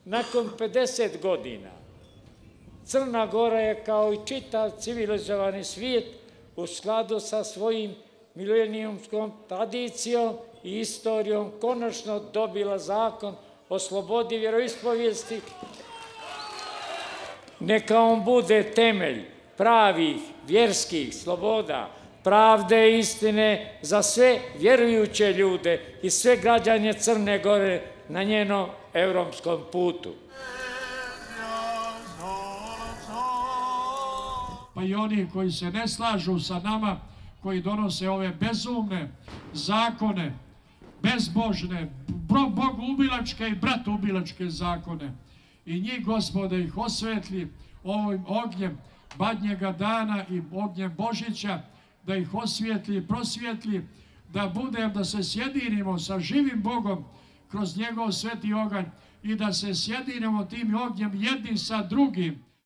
Nakon 50 godina Crna Gora je kao i čitav civilizovani svijet u skladu sa svojim milenijumskom tradicijom i istorijom konačno dobila zakon o slobodi vjeroispovijesti. Neka on bude temelj pravih vjerskih sloboda, pravde i istine za sve vjerujuće ljude i sve građane Crne Gore na njenom evropskom putu. Pa i oni koji se ne slažu sa nama, koji donose ove bezumne zakone, bezbožne, bogoubilačke i bratoubilačke zakone. I njih, Gospode, ih osvetli ovim ognjem badnjega dana i ognjem Božića, da ih osvijetli i prosvijetli, da se sjedinimo sa živim Bogom kroz njegov sveti oganj i da se sjedinimo tim ognjem jedni sa drugim.